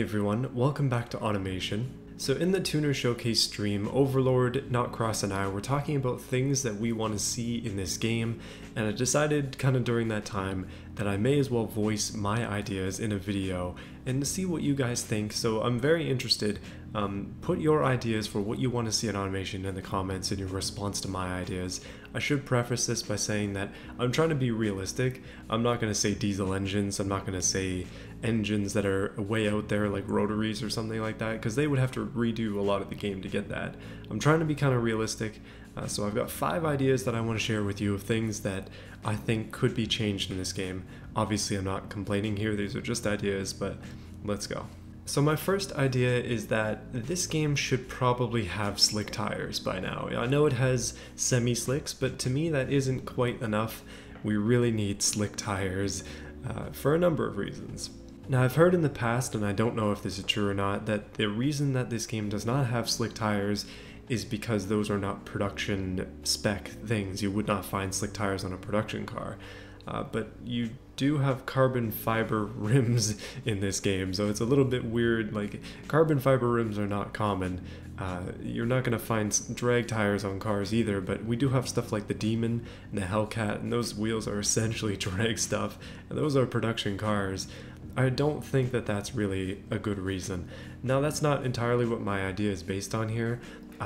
everyone, welcome back to Automation. So in the Tuner Showcase stream, Overlord, Notcross, and I were talking about things that we want to see in this game, and I decided kind of during that time that I may as well voice my ideas in a video and see what you guys think. So I'm very interested. Put your ideas for what you want to see in automation in the comments in your response to my ideas. I should preface this by saying that I'm trying to be realistic. I'm not going to say diesel engines. I'm not going to say engines that are way out there like rotaries or something like that, because they would have to redo a lot of the game to get that. I'm trying to be kind of realistic. So I've got 5 ideas that I want to share with you of things that I think could be changed in this game. Obviously I'm not complaining here, these are just ideas, but let's go. So my first idea is that this game should probably have slick tires by now. I know it has semi-slicks, but to me that isn't quite enough. We really need slick tires for a number of reasons. Now I've heard in the past, and I don't know if this is true or not, that the reason that this game does not have slick tires is because those are not production spec things. You would not find slick tires on a production car. But you do have carbon fiber rims in this game, so it's a little bit weird. Like, carbon fiber rims are not common. You're not going to find drag tires on cars either, but we do have stuff like the Demon and the Hellcat, and those wheels are essentially drag stuff, and those are production cars. I don't think that that's really a good reason. Now, that's not entirely what my idea is based on here.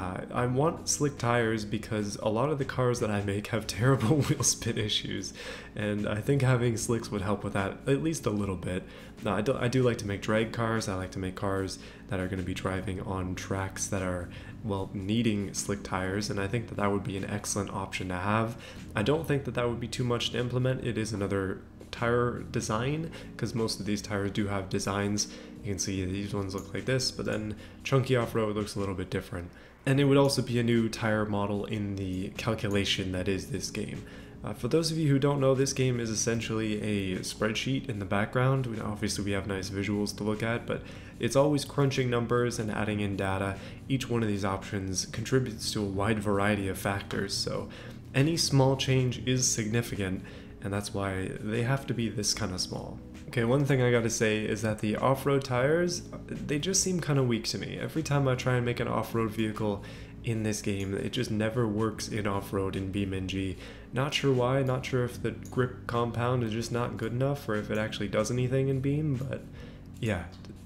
I want slick tires because a lot of the cars that I make have terrible wheel spin issues, and I think having slicks would help with that at least a little bit. Now, I do like to make drag cars. I like to make cars that are going to be driving on tracks that are, well, needing slick tires, and I think that that would be an excellent option to have. I don't think that that would be too much to implement. It is another tire design, because most of these tires do have designs. You can see these ones look like this, but then Chunky Off-Road looks a little bit different. And it would also be a new tire model in the calculation that is this game. For those of you who don't know, this game is essentially a spreadsheet in the background. Obviously we have nice visuals to look at, but it's always crunching numbers and adding in data. Each one of these options contributes to a wide variety of factors, so any small change is significant, and that's why they have to be this kind of small. Okay, one thing I gotta say is that the off-road tires, they just seem kind of weak to me. Every time I try and make an off-road vehicle in this game, it just never works in off-road in beamng. Not sure why, not sure if the grip compound is just not good enough or if it actually does anything in beam, but yeah.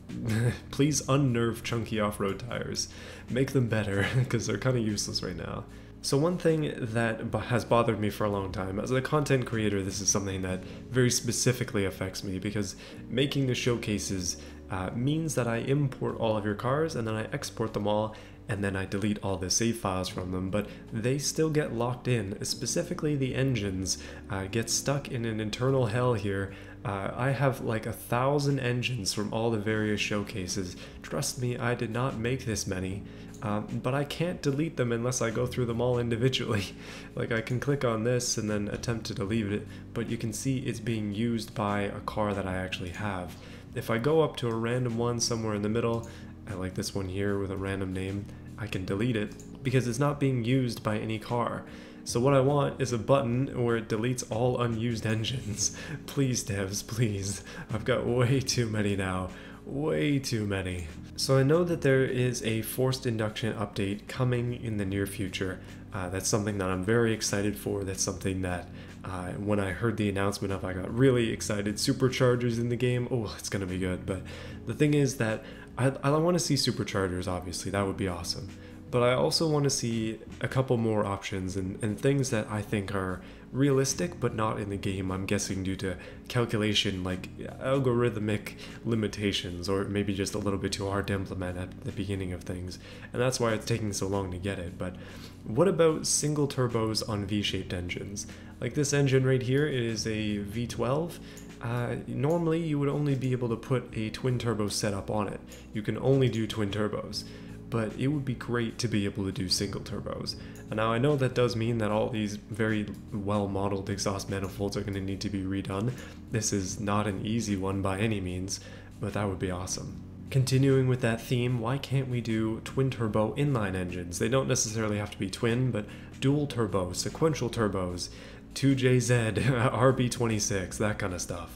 Please unnerve Chunky off-road tires. Make them better, because they're kind of useless right now. So one thing that has bothered me for a long time, as a content creator, this is something that very specifically affects me, because making the showcases means that I import all of your cars and then I export them all and then I delete all the save files from them, but they still get locked in. Specifically the engines get stuck in an internal hell here. I have like 1,000 engines from all the various showcases. Trust me, I did not make this many. But I can't delete them unless I go through them all individually. Like, I can click on this and then attempt to delete it, but you can see it's being used by a car that I actually have. If I go up to a random one somewhere in the middle, like this one here with a random name, I can delete it because it's not being used by any car. So what I want is a button where it deletes all unused engines. Please, devs, please. I've got way too many now. Way too many. So I know that there is a forced induction update coming in the near future. That's something that I'm very excited for. That's something that when I heard the announcement of, I got really excited. Superchargers in the game, oh, it's gonna be good. But the thing is that I want to see superchargers, obviously, that would be awesome. But I also want to see a couple more options and things that I think are realistic but not in the game, I'm guessing due to calculation, like algorithmic limitations, or maybe just a little bit too hard to implement at the beginning of things, and that's why it's taking so long to get it. But what about single turbos on V-shaped engines? Like this engine right here is a V12. Normally you would only be able to put a twin turbo setup on it. You can only do twin turbos, but it would be great to be able to do single turbos. And now I know that does mean that all these very well modeled exhaust manifolds are going to need to be redone. This is not an easy one by any means, but that would be awesome. Continuing with that theme, why can't we do twin turbo inline engines? They don't necessarily have to be twin, but dual turbo, sequential turbos, 2JZ, RB26, that kind of stuff.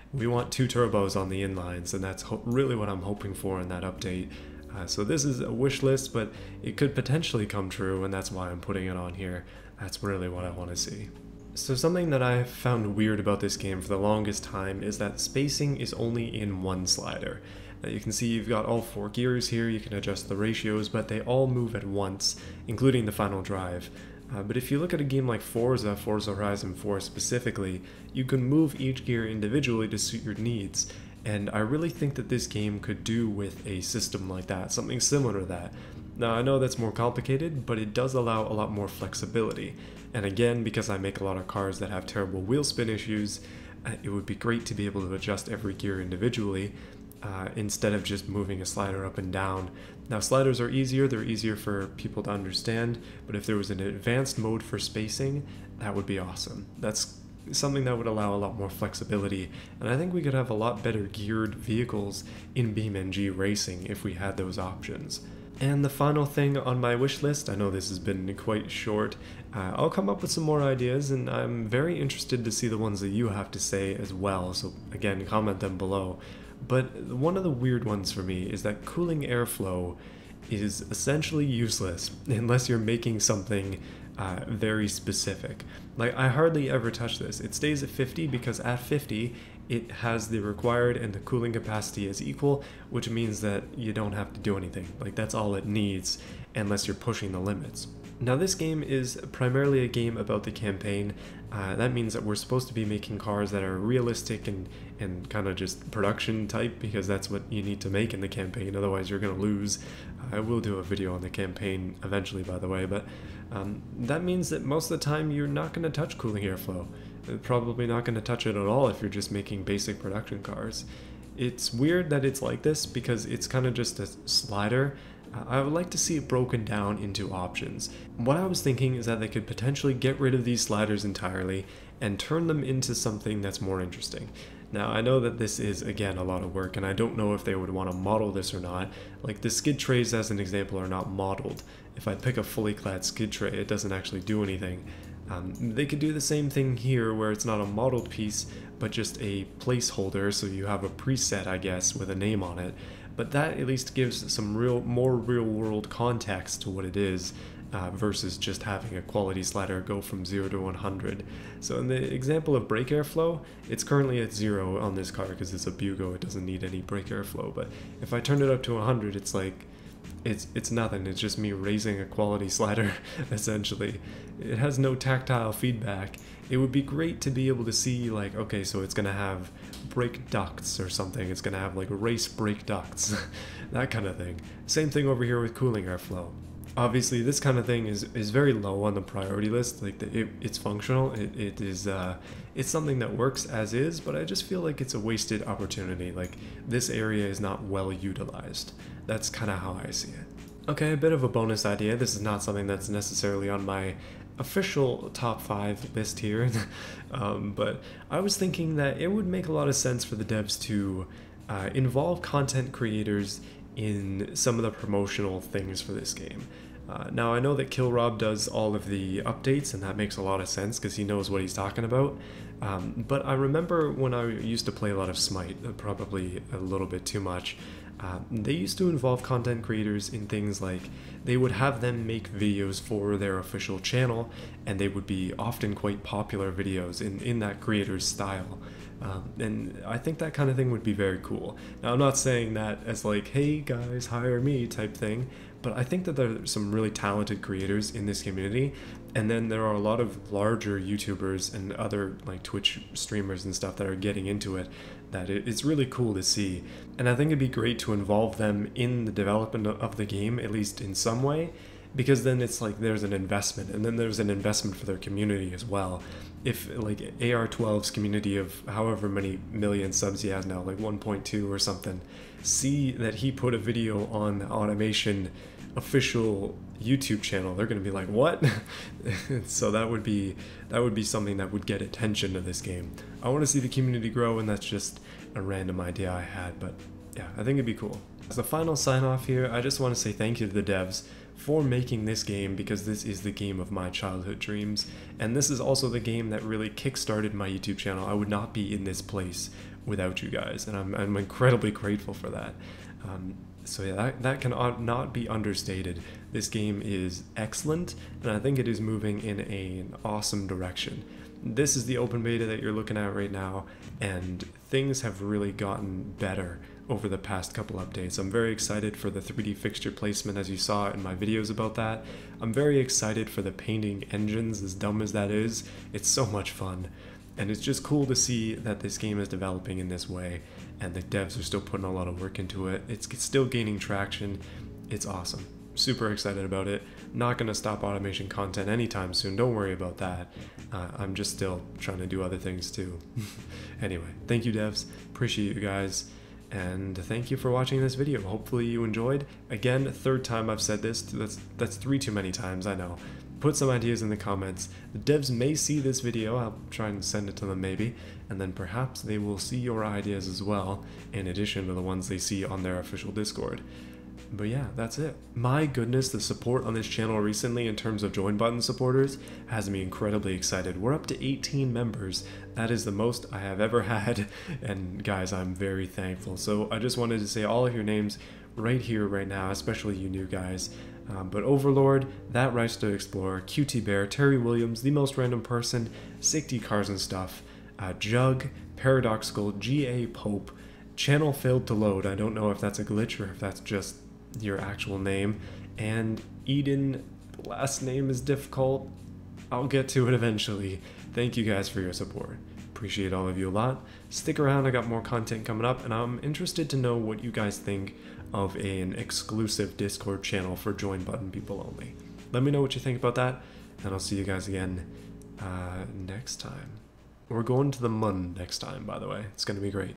We want 2 turbos on the inlines, and that's really what I'm hoping for in that update. So this is a wish list, but it could potentially come true, and that's why I'm putting it on here. That's really what I want to see. So something that I found weird about this game for the longest time is that spacing is only in one slider. You can see you've got all 4 gears here, you can adjust the ratios, but they all move at once, including the final drive. But if you look at a game like Forza Horizon 4 specifically, you can move each gear individually to suit your needs. And I really think that this game could do with a system like that, something similar to that. Now I know that's more complicated, but it does allow a lot more flexibility. And again, because I make a lot of cars that have terrible wheel spin issues, it would be great to be able to adjust every gear individually instead of just moving a slider up and down. Now sliders are easier, they're easier for people to understand, but if there was an advanced mode for spacing, that would be awesome. That's something that would allow a lot more flexibility, and I think we could have a lot better geared vehicles in BeamNG racing if we had those options. And the final thing on my wish list, I know this has been quite short, I'll come up with some more ideas, and I'm very interested to see the ones that you have to say as well, so again, comment them below. But one of the weird ones for me is that cooling airflow is essentially useless unless you're making something very specific. Like, I hardly ever touch this. It stays at 50 because at 50 it has the required and the cooling capacity is equal, which means that you don't have to do anything. Like, that's all it needs unless you're pushing the limits. Now this game is primarily a game about the campaign. That means that we're supposed to be making cars that are realistic and kind of just production type, because that's what you need to make in the campaign, otherwise you're going to lose. I will do a video on the campaign eventually, by the way, but that means that most of the time you're not going to touch cooling airflow. Probably not going to touch it at all if you're just making basic production cars. It's weird that it's like this because it's kind of just a slider. I would like to see it broken down into options. What I was thinking is that they could potentially get rid of these sliders entirely and turn them into something that's more interesting. Now I know that this is again a lot of work, and I don't know if they would want to model this or not. Like the skid trays as an example are not modeled. If I pick a fully clad skid tray, it doesn't actually do anything. They could do the same thing here where it's not a modeled piece but just a placeholder, so you have a preset, I guess, with a name on it. But that at least gives some more real-world context to what it is, versus just having a quality slider go from 0 to 100. So in the example of brake airflow, it's currently at 0 on this car because it's a Bugo, it doesn't need any brake airflow. But if I turn it up to 100, it's like, it's nothing, it's just me raising a quality slider, essentially. It has no tactile feedback. It would be great to be able to see, like, okay, so it's gonna have brake ducts or something, it's gonna have like race brake ducts, that kind of thing. Same thing over here with cooling airflow. Obviously this kind of thing is very low on the priority list. Like it's functional, it's something that works as is, but I just feel like it's a wasted opportunity. Like this area is not well utilized. That's kind of how I see it. Okay, a bit of a bonus idea. This is not something that's necessarily on my official top 5 list here, but I was thinking that it would make a lot of sense for the devs to involve content creators in some of the promotional things for this game. Now I know that KillRob does all of the updates, and that makes a lot of sense because he knows what he's talking about, but I remember when I used to play a lot of Smite, probably a little bit too much, they used to involve content creators in things like they would have them make videos for their official channel, and they would be often quite popular videos in that creator's style. And I think that kind of thing would be very cool. Now I'm not saying that as like, hey guys, hire me type thing, but I think that there are some really talented creators in this community, and then there are a lot of larger YouTubers and other like Twitch streamers and stuff that are getting into it, that it's really cool to see. And I think it'd be great to involve them in the development of the game, at least in some way, because then it's like there's an investment, and then there's an investment for their community as well. If like AR12's community of however many million subs he has now, like 1.2 or something, see that he put a video on the Automation official YouTube channel, they're gonna be like, what? So that would be something that would get attention to this game. I want to see the community grow, and that's just a random idea I had, but yeah, I think it'd be cool. As a final sign off here, I just want to say thank you to the devs for making this game, because this is the game of my childhood dreams, and this is also the game that really kickstarted my YouTube channel. I would not be in this place without you guys, and I'm incredibly grateful for that. So yeah, that cannot not be understated. This game is excellent, and I think it is moving in an awesome direction. This is the open beta that you're looking at right now, and things have really gotten better over the past couple updates. I'm very excited for the 3D fixture placement, as you saw in my videos about that. I'm very excited for the painting engines, as dumb as that is. It's so much fun. And it's just cool to see that this game is developing in this way, and the devs are still putting a lot of work into it. It's still gaining traction. It's awesome. Super excited about it. Not gonna stop automation content anytime soon, don't worry about that. I'm just still trying to do other things too. Anyway, thank you devs, appreciate you guys, and thank you for watching this video. Hopefully you enjoyed. Again, third time I've said this, that's 3 too many times, I know. Put some ideas in the comments. The devs may see this video, I'll try and send it to them maybe, and then perhaps they will see your ideas as well, in addition to the ones they see on their official Discord. But yeah, that's it. My goodness, the support on this channel recently in terms of join button supporters has me incredibly excited. We're up to 18 members. That is the most I have ever had, and guys, I'm very thankful. So I just wanted to say all of your names right here, right now, especially you new guys. But Overlord, That Rights to Explore, QT Bear, Terry Williams, The Most Random Person, Sick Cars and Stuff, Jug, Paradoxical, GA Pope, Channel Failed to Load, I don't know if that's a glitch or if that's just your actual name, and Eden, last name is difficult, I'll get to it eventually. Thank you guys for your support. Appreciate all of you a lot. Stick around, I got more content coming up, and I'm interested to know what you guys think of an exclusive Discord channel for join button people only. Let me know what you think about that, and I'll see you guys again next time. We're going to the Mun next time, by the way. It's going to be great.